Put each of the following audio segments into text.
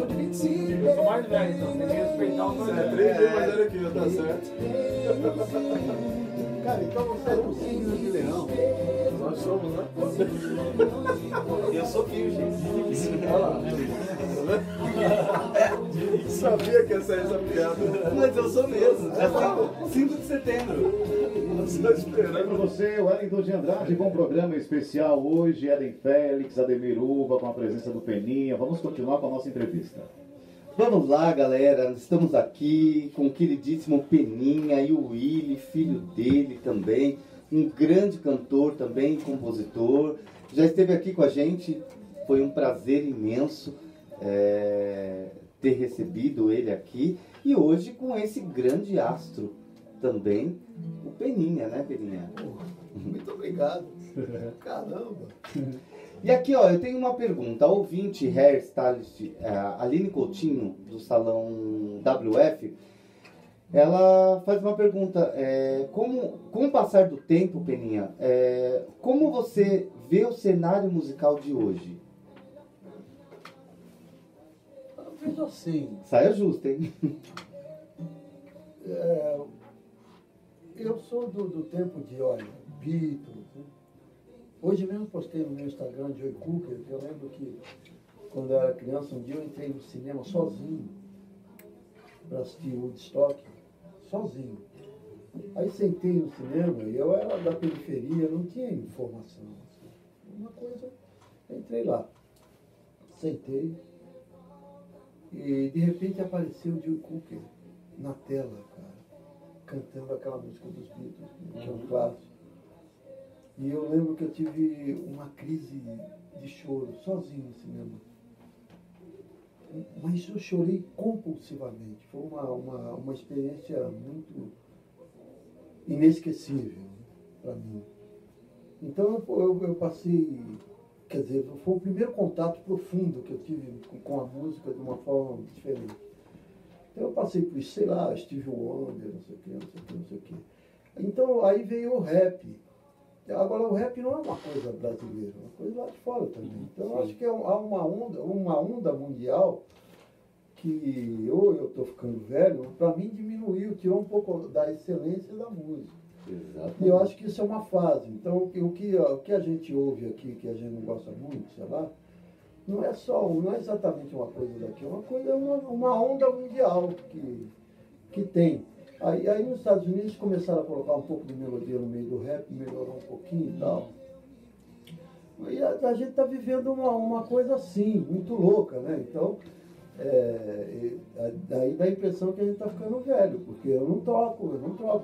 sou de 25. Eu sou mais velho, então tem que respeitar o Você é 3 vezes mais velho que eu, tá certo? Cara, então você é do signo de leão. Nós somos, né? Eu sou virgem. Olha lá. Sabia que ia sair essa piada. Mas eu sou mesmo. Já 5 de setembro. Só esperando. Para você, Wellington de Andrade, com um programa especial hoje, Eden Félix, Ademir Uva, com a presença do Peninha. Vamos continuar com a nossa entrevista. Vamos lá, galera. Estamos aqui com o queridíssimo Peninha e o Willy, filho dele também. Um grande cantor também, compositor. Já esteve aqui com a gente. Foi um prazer imenso ter recebido ele aqui. E hoje com esse grande astro também, o Peninha, né, Peninha? Muito obrigado. Caramba. E aqui, ó, eu tenho uma pergunta. A ouvinte hairstylist Aline Coutinho, do salão WF, ela faz uma pergunta. Com o passar do tempo, Peninha, como você vê o cenário musical de hoje? Eu vejo assim. Saia justa, hein? Eu sou do tempo de, olha, Beatles. Né? Hoje mesmo postei no meu Instagram, Joey Cooker, que eu lembro que quando eu era criança, um dia eu entrei no cinema sozinho para assistir Woodstock, sozinho. Aí sentei no cinema e eu era da periferia, não tinha informação. Assim. Uma coisa, entrei lá, sentei e de repente apareceu o Joey Cooker na tela, cara, cantando aquela música dos Beatles, que é um clássico. E eu lembro que eu tive uma crise de choro, sozinho no cinema. Mas eu chorei compulsivamente. Foi uma experiência muito inesquecível para mim. Então eu passei, quer dizer, foi o primeiro contato profundo que eu tive com a música de uma forma diferente. Então eu passei por, sei lá, Stevie Wonder, não sei o que, não sei o que, não sei o que. Então aí veio o rap. Agora o rap não é uma coisa brasileira, é uma coisa lá de fora também. Então eu acho que há uma onda mundial que, ou eu estou ficando velho, para mim diminuiu, tirou um pouco da excelência da música. Exatamente. E eu acho que isso é uma fase. Então o que a gente ouve aqui, que a gente não gosta muito, sei lá, não é exatamente uma coisa daqui, é uma onda mundial que tem. Aí nos Estados Unidos começaram a colocar um pouco de melodia no meio do rap, melhorou um pouquinho e tal. E a gente está vivendo uma coisa assim, muito louca, né? Então, daí dá a impressão que a gente está ficando velho, porque eu não troco.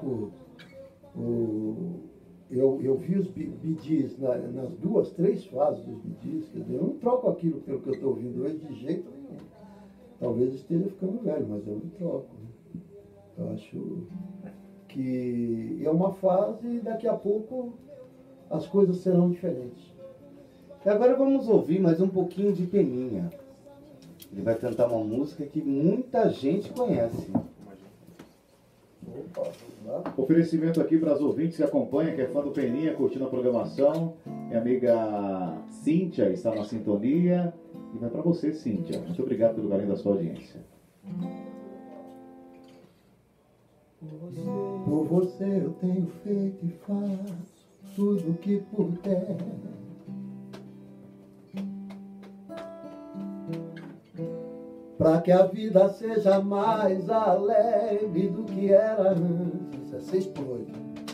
Eu vi os Bee Gees nas 2, 3 fases dos Bee Gees, quer dizer, eu não troco aquilo pelo que eu estou ouvindo hoje de jeito nenhum. Talvez esteja ficando velho, mas eu não troco. Né? Eu acho que é uma fase e daqui a pouco as coisas serão diferentes. E agora vamos ouvir mais um pouquinho de Peninha. Ele vai cantar uma música que muita gente conhece. Opa, vamos lá. Oferecimento aqui para as ouvintes que acompanham, que é fã do Peninha, curtindo a programação. Minha amiga Cíntia está na sintonia. E vai para você, Cíntia. Muito obrigado pelo carinho da sua audiência. Por você eu tenho feito e faço tudo o que puder. Pra que a vida seja mais alegre do que era antes. Isso é 6 por 8.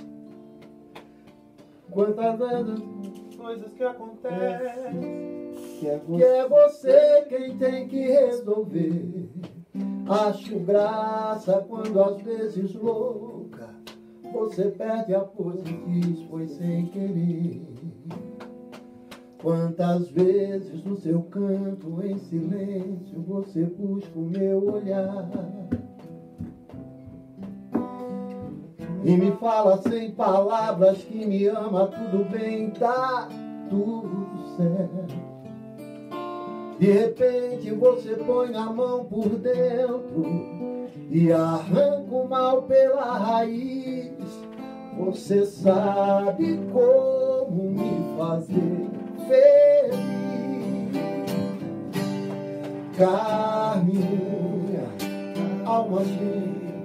Quantas vezes Coisas que acontecem. Que é que é você quem tem que resolver. Acho graça quando às vezes louca você perde a pose e diz foi sem querer. Quantas vezes no seu canto em silêncio você busca o meu olhar e me fala sem palavras que me ama, tudo bem, tá tudo certo. De repente você põe a mão por dentro e arranca o mal pela raiz. Você sabe como me fazer feliz. dar minha alma cheia,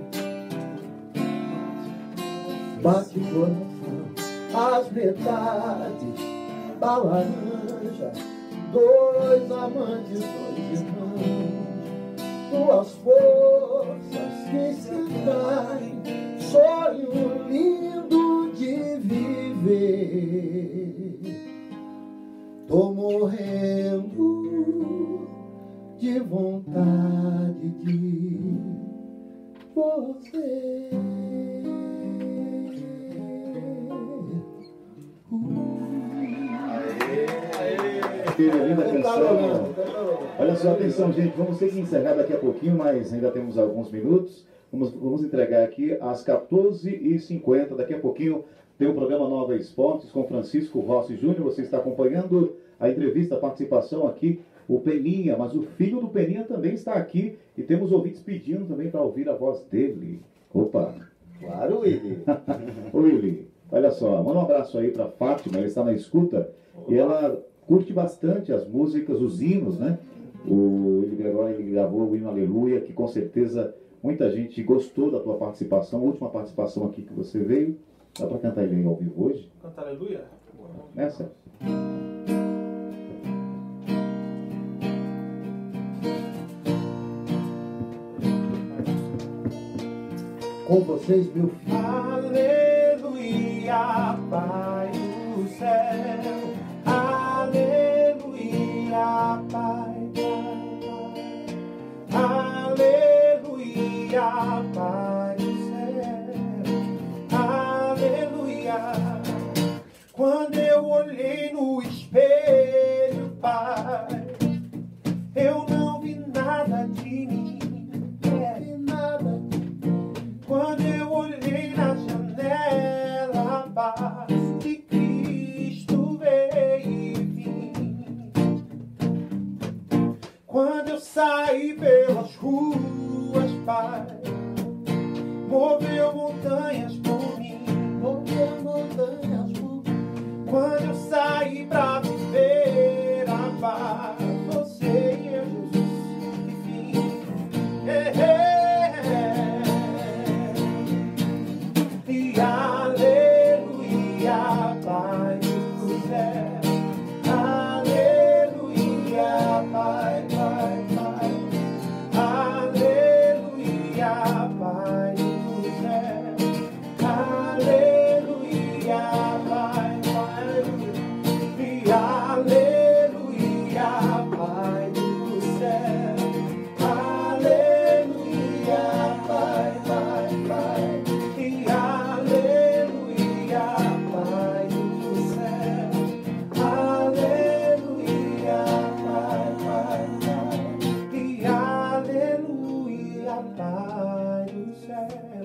bate o coração, as metades da laranja, dois amantes, dois irmãos, duas forças que se traem, sonho lindo de viver. Tô morrendo de vontade de você. Que linda canção. Olha só, atenção, gente. Vamos ter que encerrar daqui a pouquinho, mas ainda temos alguns minutos. Vamos entregar aqui às 14h50. Daqui a pouquinho tem o programa Nova Esportes com Francisco Rossi Júnior. Você está acompanhando a entrevista, a participação aqui, o Peninha, mas o filho do Peninha também está aqui e temos ouvintes pedindo também para ouvir a voz dele. Opa! Claro, Willy. Ô Willy, olha só, manda um abraço aí para Fátima, ela está na escuta e ela curte bastante as músicas, os hinos, né? Ele gravou o hino Aleluia, que com certeza muita gente gostou da tua participação, a última participação aqui que você veio. Dá para cantar ele aí ao vivo hoje? Cantar aleluia? Nessa? Com vocês, meu filho. Aleluia, Pai do céu. Aleluia, Pai, Pai. Aleluia, Pai do céu. Aleluia. Quando eu olhei no espelho, Pai, eu não vi nada de mim. Quando eu olhei na janela, a paz de Cristo veio e vim. Quando eu saí pelas ruas, Pai, moveu montanhas por mim. Moveu montanhas por mim. Quando eu saí pra viver a paz, você e eu, Jesus, enfim. E aleluia, Pai do céu. Aleluia, Pai, Pai, Pai. Aleluia, Pai do céu. Aleluia, Pai, Pai. E aleluia, Pai do céu. Aleluia, Pai, Pai, Pai. E aleluia, Pai do céu. Aleluia, Pai, Pai, Pai. E aleluia, Pai do céu.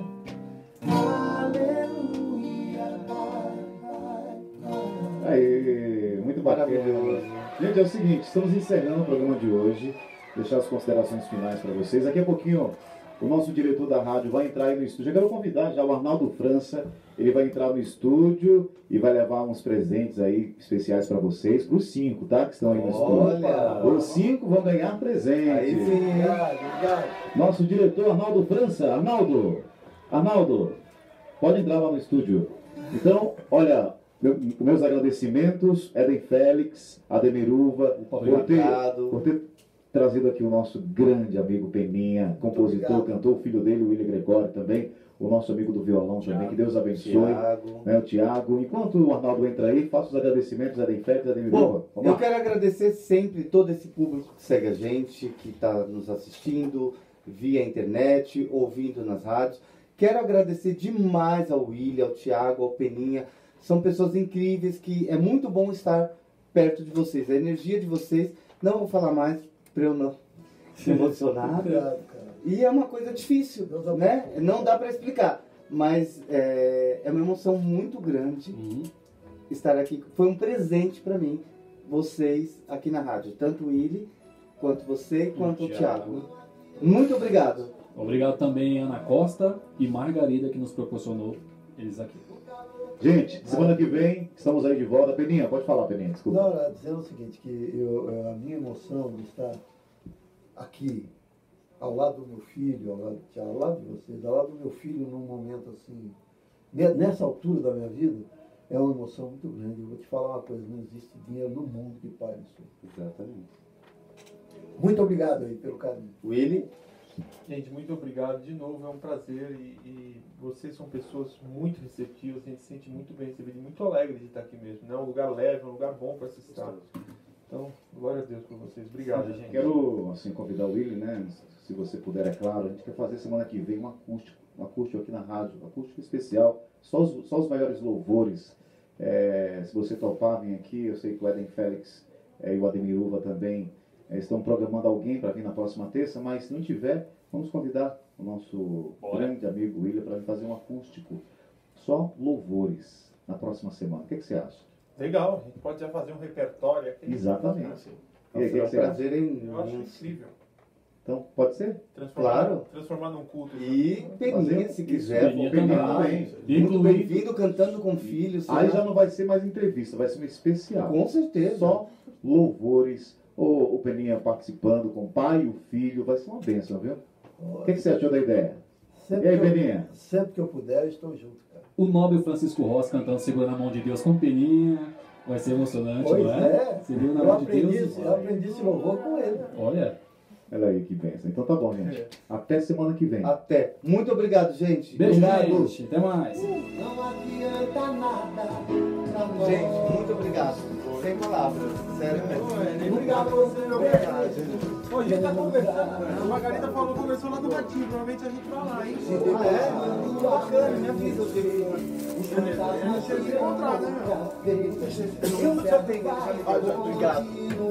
Aleluia, Pai, Pai, Pai. Aí, muito bacana. Maravilhoso. Gente, é o seguinte, estamos encerrando o programa de hoje. Deixar as considerações finais para vocês. Daqui a pouquinho, o nosso diretor da rádio vai entrar aí no estúdio. Eu quero convidar já o Arnaldo França. Ele vai entrar no estúdio e vai levar uns presentes aí especiais para vocês, para os 5, tá? Que estão aí no estúdio. Olha. Os 5 vão ganhar presente. Aí sim. Obrigado. Nosso diretor Arnaldo França. Arnaldo, pode entrar lá no estúdio. Então, olha, meus agradecimentos, Eden Félix, Ademir Uva, por ter trazido aqui o nosso grande amigo Peninha, compositor, cantor, o filho dele, o Willy Gregório também, o nosso amigo do violão também, que Deus abençoe. Né, o Tiago. Enquanto o Arnaldo entra aí, faça os agradecimentos, Eden Félix, Ademir Uva. Bom, eu quero agradecer sempre todo esse público que segue a gente, que está nos assistindo via internet, ouvindo nas rádios. Quero agradecer demais ao Willy, ao Tiago, ao Peninha. São pessoas incríveis que é muito bom estar perto de vocês. A energia de vocês, não vou falar mais para eu não se emocionar. Obrigado, cara. E é uma coisa difícil, né? Não dá para explicar. Mas é uma emoção muito grande estar aqui. Foi um presente para mim, vocês aqui na rádio. Tanto o Willy, quanto você, quanto o Thiago. Muito obrigado. Obrigado também Ana Costa e Margarida que nos proporcionou eles aqui. Gente, semana que vem estamos aí de volta. Peninha, pode falar, Peninha, desculpa. Não, dizendo o seguinte, que a minha emoção de estar aqui ao lado do meu filho, ao lado de vocês, ao lado do meu filho num momento assim, nessa altura da minha vida, é uma emoção muito grande. Eu vou te falar uma coisa, não existe dinheiro no mundo que pague isso. Exatamente. Muito obrigado aí pelo carinho. Willy, Gente, muito obrigado de novo, é um prazer e vocês são pessoas muito receptivas, a gente se sente muito bem recebido e muito alegre de estar aqui mesmo, né? Um lugar leve, um lugar bom para se estar. Então, glória a Deus por vocês. Obrigado, gente. Quero assim, convidar o Willy, né? Se você puder, é claro. A gente quer fazer semana que vem um acústico aqui na rádio, um acústico especial, só os maiores louvores. Se você topar, vem aqui. Eu sei que o Eden Félix e o Ademir Uva também estão programando alguém para vir na próxima terça, mas se não tiver, vamos convidar o nosso grande amigo William para vir fazer um acústico, só louvores, na próxima semana. O que você acha? Legal, a gente pode já fazer um repertório aqui. Exatamente. E aí, o que será um você acha? prazer Eu acho imenso. incrível. Então, pode ser? Transformar num culto. E Peninha, se quiser, Peninha Peninha também. também. muito bem-vindo, cantando com filhos. Aí já não vai ser mais entrevista, vai ser uma especial. Com certeza. Só louvores, o Peninha participando com o pai e o filho, vai ser uma bênção, viu? O que você achou da ideia? E aí, Peninha? Sempre que eu puder, eu estou junto, cara. O nobre Francisco Rossi cantando Segura na Mão de Deus com Peninha. Vai ser emocionante, Pois não é? Segura na eu Mão de aprendi, Deus. eu aprendi esse louvor com ele. Olha, Olha aí que bênção. Então tá bom, gente. Até semana que vem. Até. Muito obrigado, gente. beijo, Obrigado. gente. Até mais. Não adianta nada pra nós. Gente, muito obrigado. Sem palavras. Sério mesmo. Obrigado a você, meu verdade. Hoje a gente tá conversando. A Margarida falou que conversou lá do Batismo. Provavelmente a gente vai lá, hein? Que bacana, me avisa o telefone. Deixa eu se encontrar, né, meu? Eu já tenho, já me falou. Obrigado.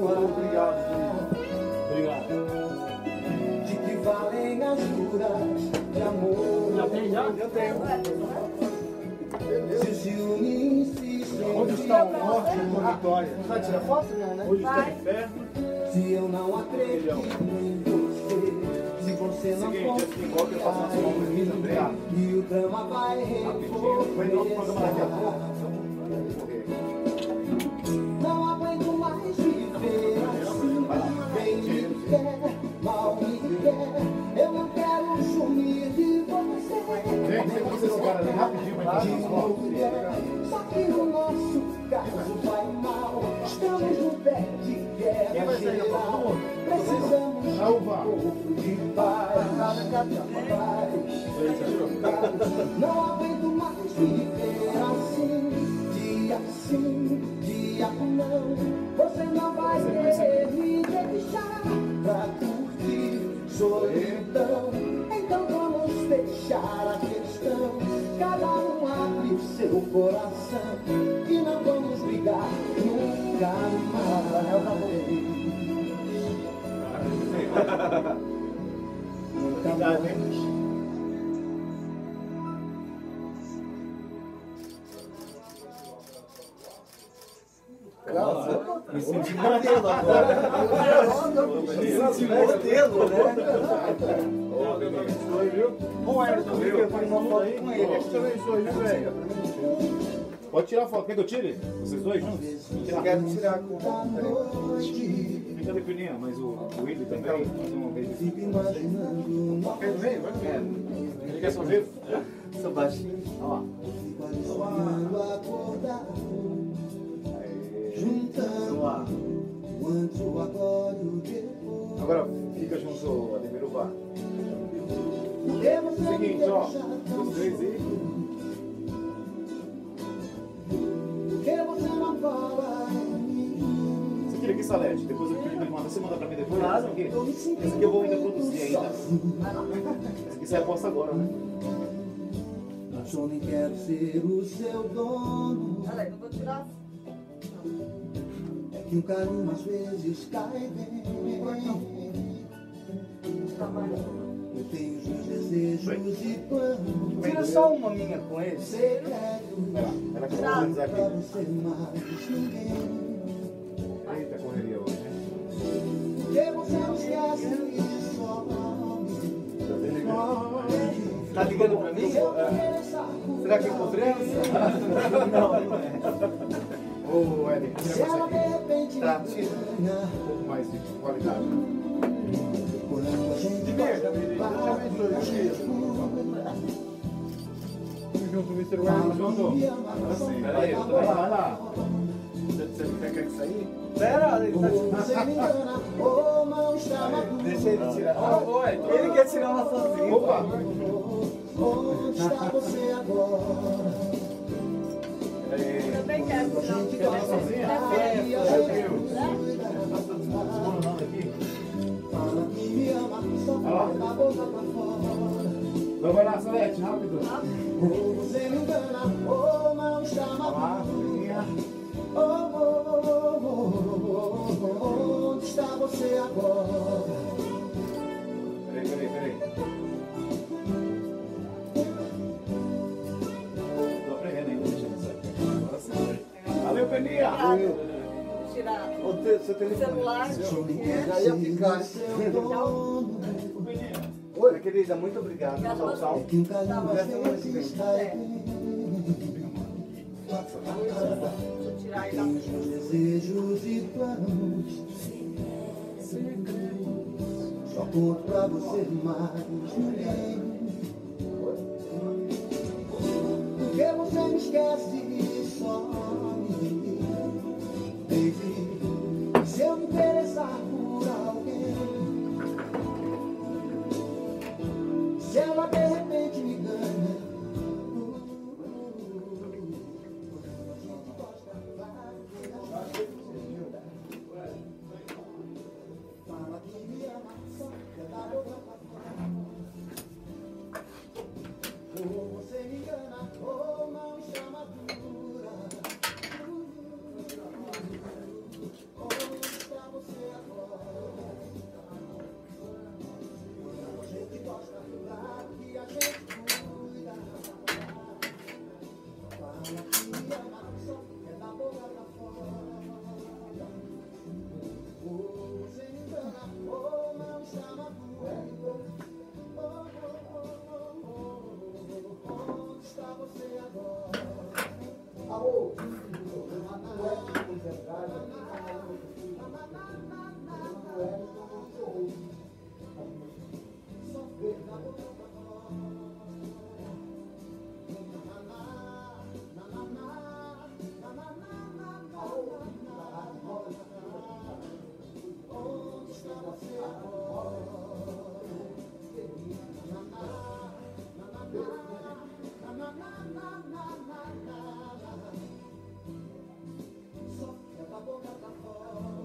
Obrigado. De que valem as juras de amor. Já tem, já? Eu tenho. Se o ciúme insiste em Onde está o norte com Vitória? Vai tirar foto, não, né? Hoje está de pé. Se eu não acredito em você, se você não Seguinte, assim, igual que eu faço as mãos aqui também. e o drama vai Vai no outro programa daqui a pouco. não aguento mais viver assim. Bem me quer, mal me quer, eu não quero sumir de você. Gente, você precisa esse cara ali rapidinho, vai De entrar nas mulher, só que o nosso caso vai mal. Estamos no pé de guerra geral. Precisamos de um pouco de paz. Não aguento mais viver assim, dia sim, dia não. Você não vai querer me deixar pra curtir solidão. Então vamos fechar a questão. Cada um abre seu coração e não vamos brigar nunca mais. Nunca mais. Me senti modelo agora. Me senti modelo, né? Ô, Everton, Eu fiz uma foto com ele. Deus te abençoe, viu, velho? Pode tirar foto. Quer que eu tire? Vocês dois juntos? Eu quero tirar com Fica de Peninha, mas o Willy também. Fazer uma vez. Fico imaginando Quer ver? Vai ver. Ele quer só ver? Sou baixinho. Ó. sonhando acordado, juntando quanto agora o depois. Agora fica junto, Ademir Uva. Porque você me Seguinte, ó. deixa tão Os três aí. porque você não fala em mim. Esse aqui é Salete. Depois eu pedi pra ele mandar. Você manda pra mim depois? Claro. Esse aqui? Tô me sentindo Esse aqui eu vou ainda produzir ainda. sozinho. Esse aqui sai a posta agora, né? Só nem quero ser o seu dono. Olha aí, eu vou tirar. É que o carinho às vezes cai bem. Eu tenho os meus desejos e planos. Tira só uma minha com ele. Secretos Ela quer organizar pra aqui. você mais ninguém. Eita, correria hoje, né? Porque você não esquece só Tá ligando pra mim? Será que é cobrança? Não, não é. Ô, Eden, se ela de repente Tá, me tira. ganha, um pouco mais de qualidade. quando a gente Primeiro, junto, Mr. Wellington. Junto. Peraí, vai lá. Você não quer sair? Pera, ele tá Você me engana, ou não está maduro. Deixa ele tirar. Ele quer tirar uma sozinho. Opa! Onde está você agora? Eu também quero tirar um Quer ir sozinha? Fala que me ama, só da boca pra fora. Então vai lá, Salete, rápido. Ou você me engana, ou não está maduro. Onde está você agora? Peraí. Tô aprendendo ainda, deixa eu ver. Agora sim. Valeu, Peninha. Tirar Você o tem celular. Já ia ficar. Oi, querida, muito obrigado. Obrigada. Que um carinho está aí. Deixa eu tirar ele da Desejos e planos. Só conto pra você mais ninguém. Porque você me esquece e some. Baby, se eu me interessar por alguém, se ela de repente me ganha, fala que me ama, só quer dar boca pra fora. Ou você me engana, ou não está madura. Onde está você agora? A gente gosta do lado que a gente cuida. Fala que me ama, só quer dar boca pra fora. Ou você me engana, ou não está madura. Onde está você agora? Alô? Onde está você agora? Só quer da boca pra fora.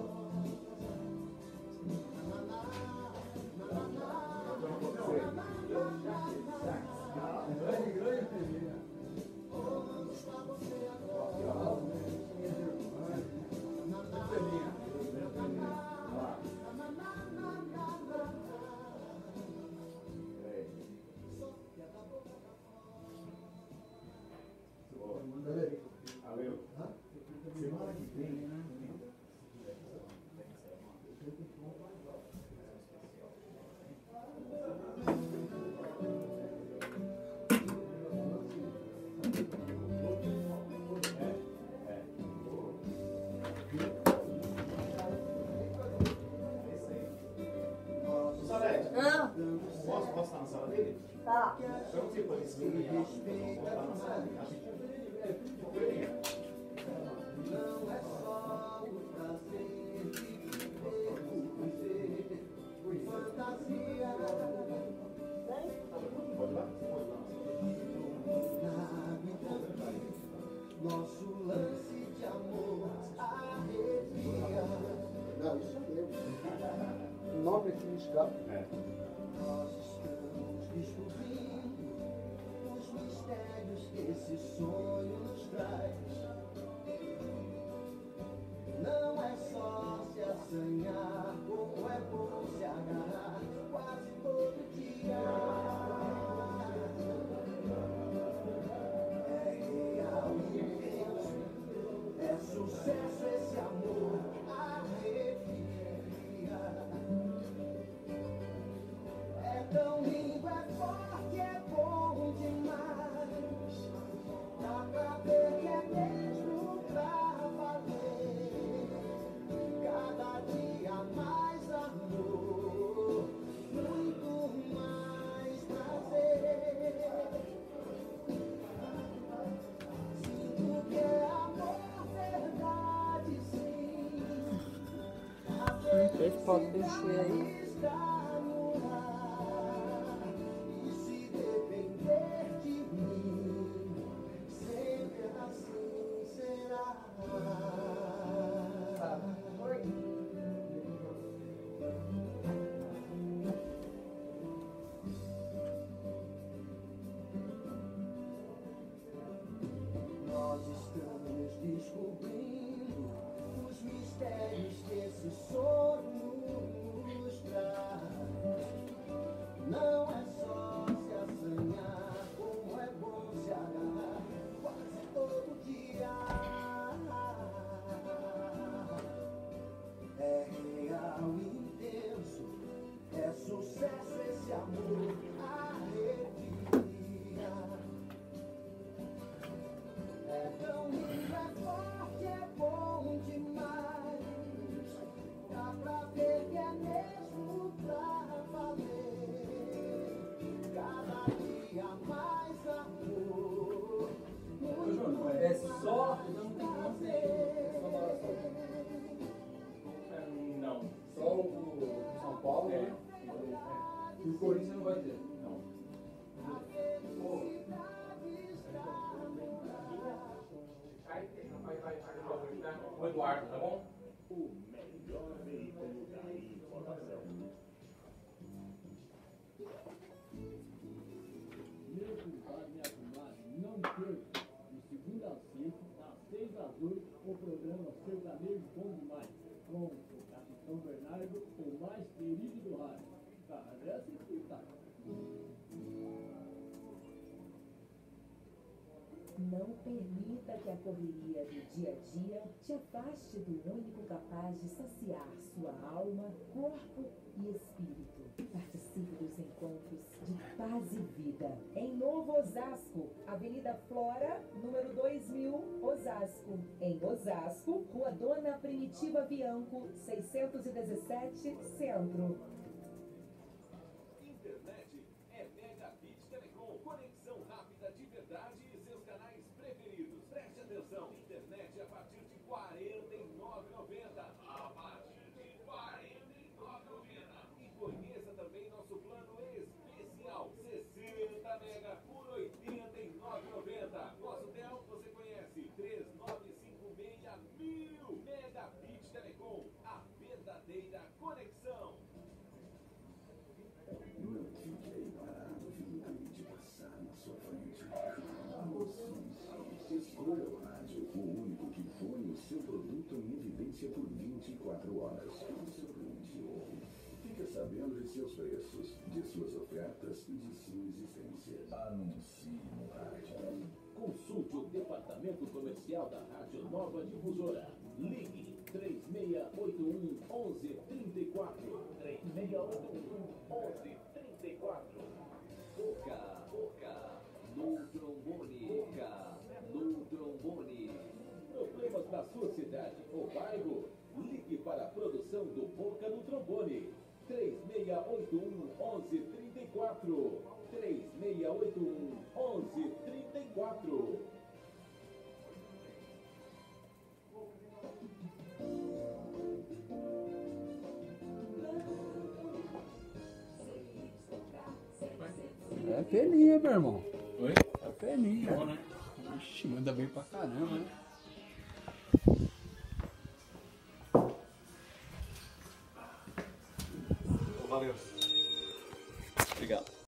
Onde está você agora? Salete, Ah, posso estar na sala dele? tá. Eu não sei por isso. Não é só o prazer de viver, fantasia. Pode lá. Nosso lance de amor arrepia. Não, isso é meu. 9 aqui no escape. Nós estamos descobrindo os mistérios que esse sonho nos traz. Não é só se assanhar, como é bom se agarrar quase todo dia. É real e intenso, é sucesso esse amor, arrepia. É tão lindo, é forte, é bom demais. Dá pra ver que é mesmo pra valer. Cada dia mais amor. pode descer aí. Nós estamos descobrindo os mistérios que esse sonho nos traz. Não é só se assanhar, como é bom se agarrar quase todo dia. É real e intenso, é sucesso esse amor, arrepia. É tão lindo, é forte, é bom demais. Dá pra ver que é mesmo pra valer. Cada dia mais amor. Muito É só. Não tem prazer. Não. Só o São Paulo, né? E o Corinthians não vai ter. Não. O Eduardo, tá bom? O melhor veículo da informação. Mesmo vale me arrumar, não perca. De segunda a sexta, das 6 às 8, o programa Sertanejo Bom Demais. Com o Capitão Bernardo, o mais querido do rádio. Parece que tá. Não permita que a correria do dia a dia te afaste do único capaz de saciar sua alma, corpo e espírito. Participe dos encontros de paz e vida. Em Novo Osasco, Avenida Flora, número 2000, Osasco. Em Osasco, Rua Dona Primitiva Bianco, 617, Centro. Internet é Megabit Telecom. Conexão rápida de verdade e seus canais preferidos. Preste atenção. Internet a partir de R$ 49,90. A partir de R$ 49,90. E conheça também nosso plano especial. 60 mega por R$ 89,90. Nosso tel você conhece. 3956.000. Megabit Telecom. A verdadeira conexão. Não fique aí parado, viu o cliente passar na sua frente. Escolha o rádio, o único que põe o seu produto em evidência por 24 horas. O seu cliente ouve. Fica sabendo de seus preços, de suas ofertas e de sua existência. Anuncie no rádio. Consulte o departamento comercial da Rádio Nova Difusora. Ligue 3681 1134. 3681 1134. Boca no trombone. No trombone. Problemas na sua cidade ou bairro? Ligue para a produção do Boca no Trombone. 3681 1134. 3681 1134. É peninha, meu irmão. Oi? É peninha. Bom, né? Ixi, manda bem pra caramba, né? Valeu. Obrigado.